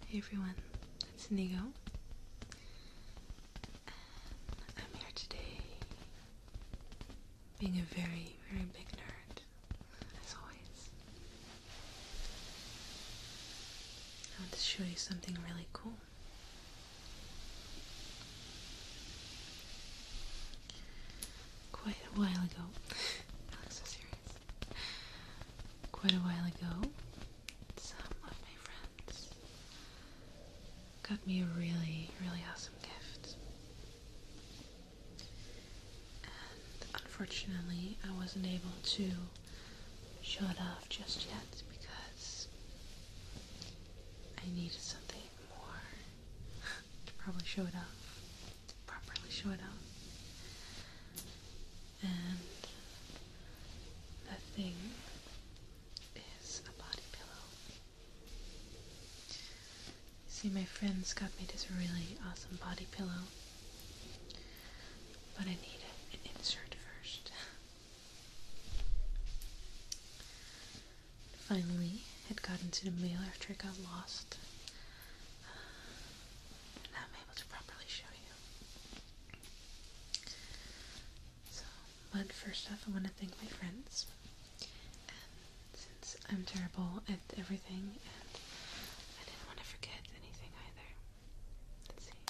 Hey everyone, it's Inigo. I'm here today being a very, very big nerd, as always. I want to show you something really cool. Quite a while ago, I look so serious. Quite a while ago, some of my friends got me a really, really awesome gift. And unfortunately, I wasn't able to show it off just yet because I needed something more to probably show it off, to properly show it off. And that thing is a body pillow. See, my friends got me this really awesome body pillow, but I needed an insert first. Finally, it got into the mail after it got lost. Now I'm able to properly show you. So, but first off, I want to thank my friends. And since I'm terrible at everything, and I didn't want to forget anything either. Let's see.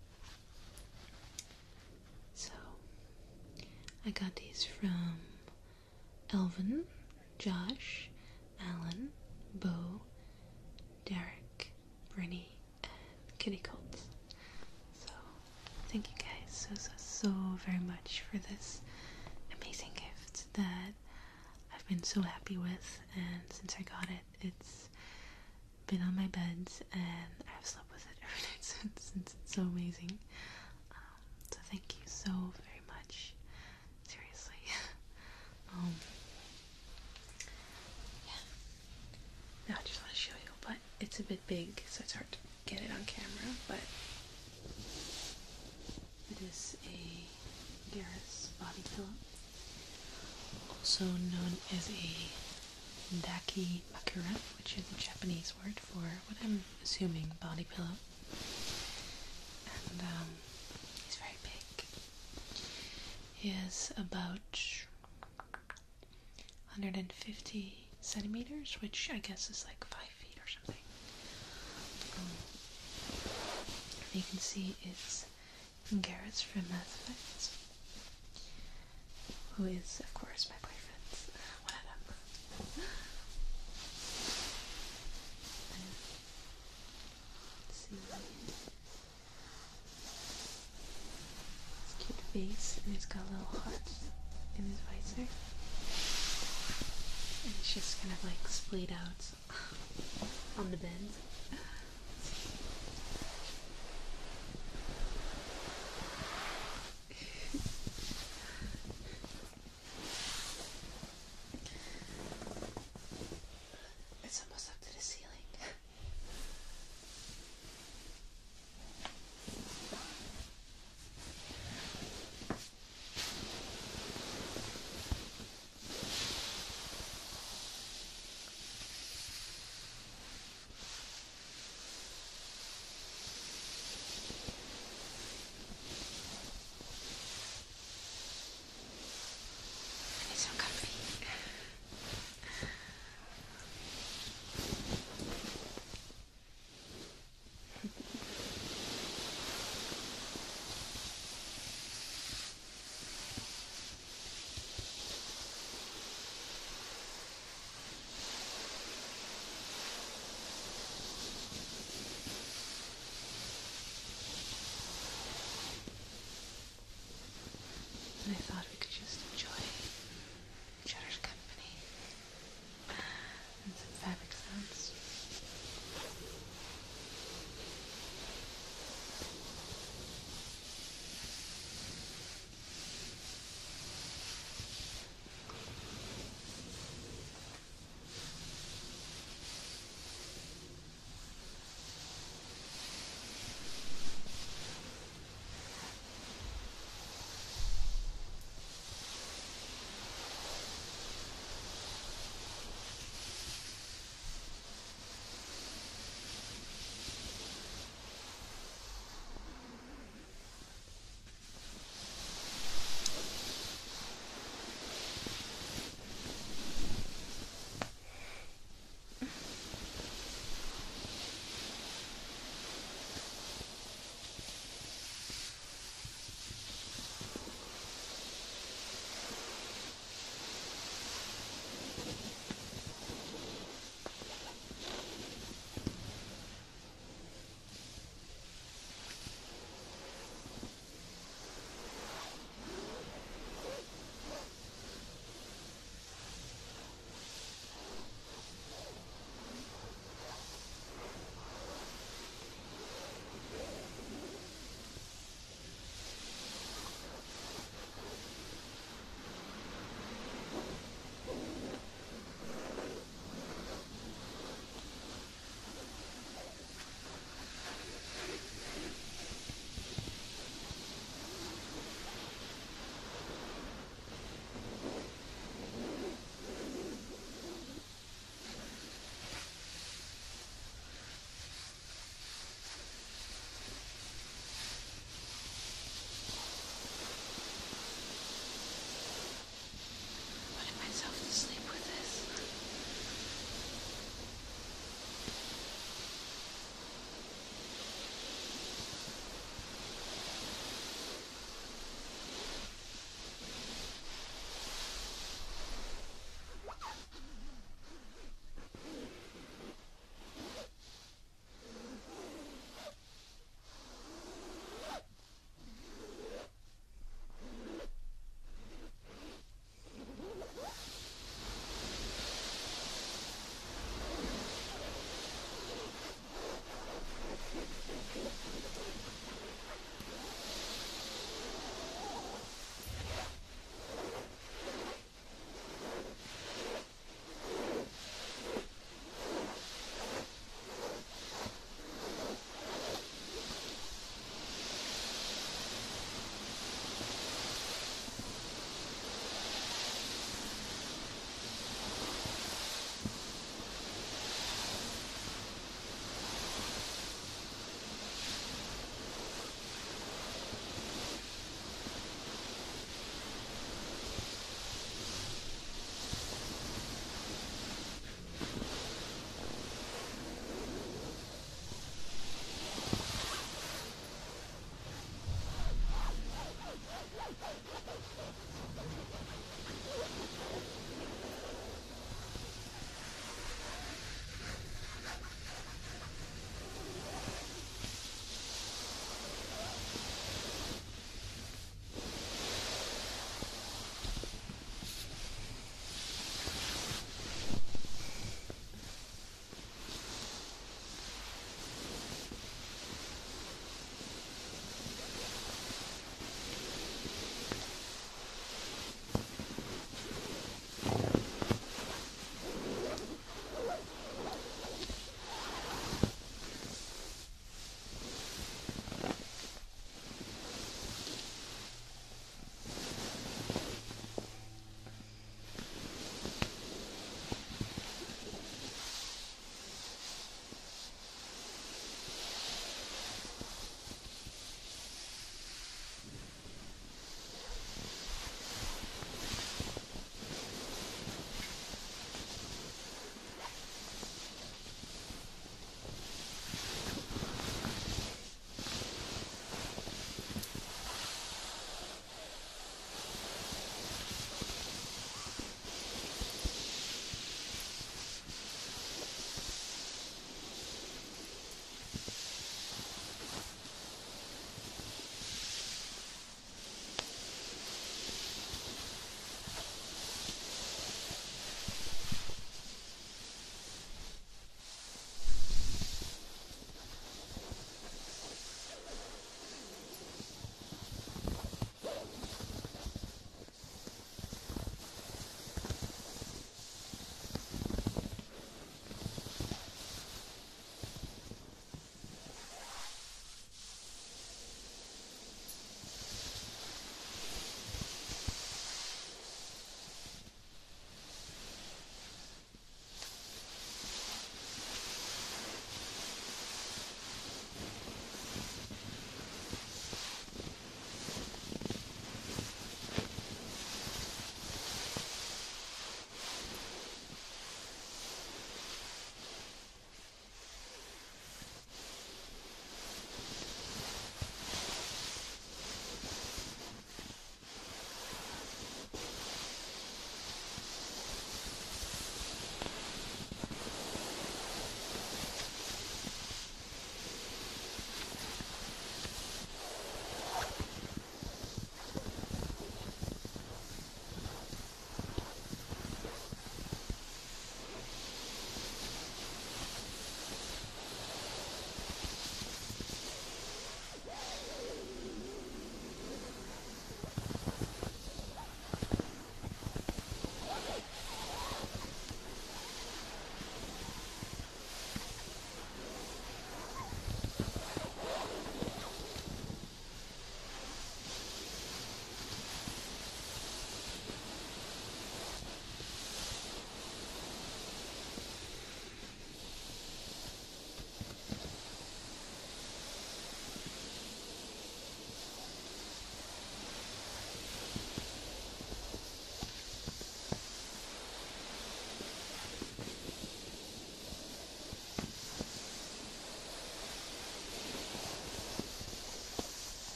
So, I got these from Elven, Josh, Alan, Bo, Derek, Brinny, and Kitty Colts. So, thank you guys so very much for this amazing gift that I've been so happy with, and since I got it, it's been on my bed and I've slept with it every night since it's so amazing. So thank you so very much. Seriously. Yeah. Now I just want to show you, but it's a bit big, so it's hard to get it on camera, but it is a Garrus body pillow, also known as a dakimakura, which is a Japanese word for what I'm assuming body pillow. And he's very big. He is about 150 centimeters, which I guess is like 5 feet or something. You can see it's Garrus from Mass Effect, who is, of course, my boyfriend. What up? Let's see. His cute face, and he's got a little heart in his visor. And it's just kind of like splayed out on the bed.